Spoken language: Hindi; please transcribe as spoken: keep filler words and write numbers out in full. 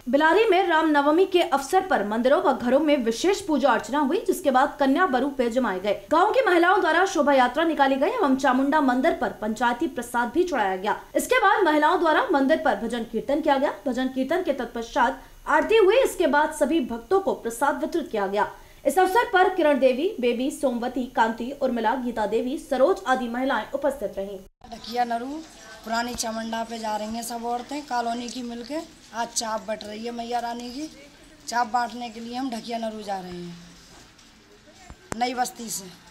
बिलारी में रामनवमी के अवसर पर मंदिरों व घरों में विशेष पूजा अर्चना हुई, जिसके बाद कन्या वरु पे जमाए गए। गांव की महिलाओं द्वारा शोभा यात्रा निकाली गई एवं चामुंडा मंदिर पर पंचायती प्रसाद भी चढ़ाया गया। इसके बाद महिलाओं द्वारा मंदिर पर भजन कीर्तन किया गया। भजन कीर्तन के तत्पश्चात आरती हुई। इसके बाद सभी भक्तों को प्रसाद वितरित किया गया। इस अवसर पर किरण देवी, बेबी, सोमवती, कांति, उर्मिला, गीता देवी, सरोज आदि महिलाएं उपस्थित रहीं। ढकिया नरू पुरानी चामुंडा पे जा रही हैं सब औरतें कॉलोनी की मिलके। आज चाप बट रही है मैया रानी की। चाप बांटने के लिए हम ढकिया नरू जा रहे हैं नई बस्ती से।